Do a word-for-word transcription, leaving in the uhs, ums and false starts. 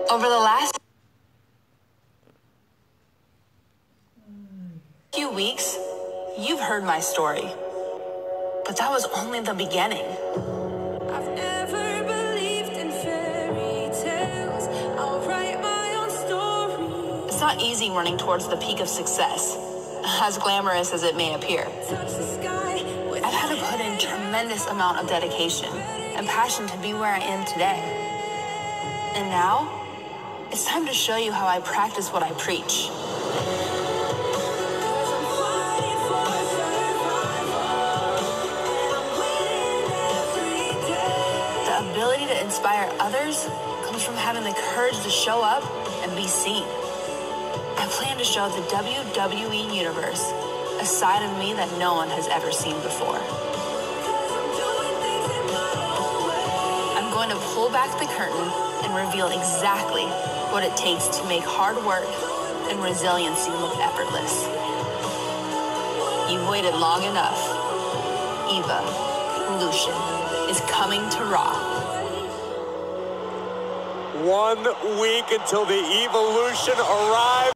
Over the last few weeks, you've heard my story, but that was only the beginning. I've never believed in fairy tales. I'll write my own story. It's not easy running towards the peak of success, as glamorous as it may appear. Touch the sky with I've had to put in tremendous amount of dedication and passion to be where I am today. And now, it's time to show you how I practice what I preach. The ability to inspire others comes from having the courage to show up and be seen. I plan to show the W W E Universe a side of me that no one has ever seen before. I'm going to pull back the curtain and reveal exactly what it takes to make hard work and resiliency look effortless. You've waited long enough. Evolution is coming to Raw. One week until the Evolution arrives.